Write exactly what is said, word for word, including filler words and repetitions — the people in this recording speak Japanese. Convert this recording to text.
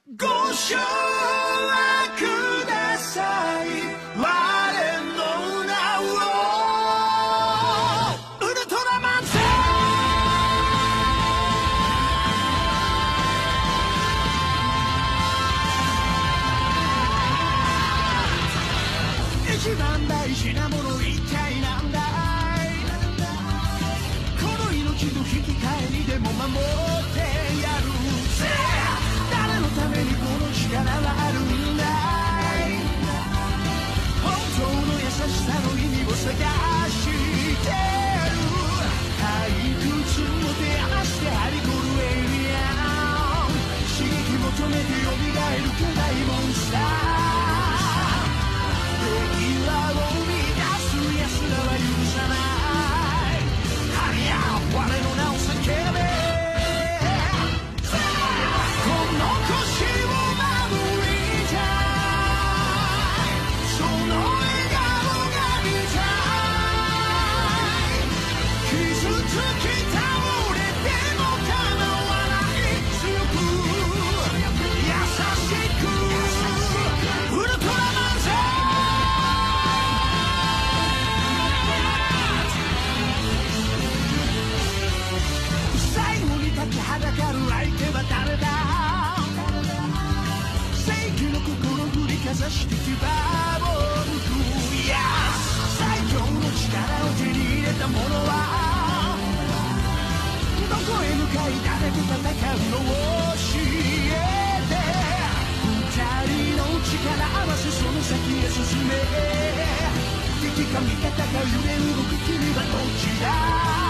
ご唱和ください我の名をウルトラマンゼ一番大事なもの一体なんだいこの命の引き換えにでも守ってやるぜ誰のためにこの力はあるんだい本当の優しさの意味を探してる退屈を手離して張り込むエイリアン刺激求めて蘇る巨大モンスター平和を生み出す奴らは許さないハリア我の名を叫べはだかる相手は誰だ正義の心振りかざして牙をむくいや最強の力を手に入れた者はどこへ向かい誰と戦うのを教えて二人の力合わせその先へ進め敵か味方か揺れ動く君はどっちだ